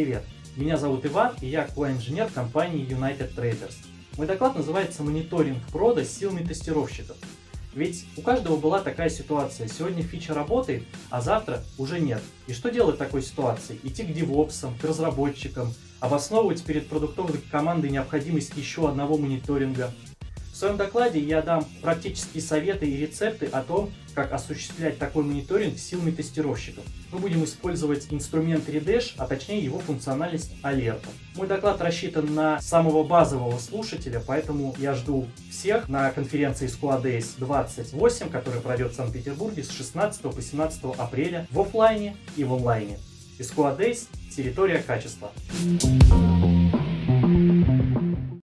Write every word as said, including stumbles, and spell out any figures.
привет! Меня зовут Иван, и я кью эй-инженер компании United Traders. Мой доклад называется «Мониторинг прода силами тестировщиков». Ведь у каждого была такая ситуация. Сегодня фича работает, а завтра уже нет. И что делать в такой ситуации? Идти к девопсам, к разработчикам, обосновывать перед продуктовой командой необходимость еще одного мониторинга. В своем докладе я дам практические советы и рецепты о том, как осуществлять такой мониторинг силами тестировщиков. Мы будем использовать инструмент Redash, а точнее его функциональность алерта. Мой доклад рассчитан на самого базового слушателя, поэтому я жду всех на конференции Squadays двадцать восемь, которая пройдет в Санкт-Петербурге с шестнадцатого по семнадцатое апреля в офлайне и в онлайне. И Squadays — территория качества.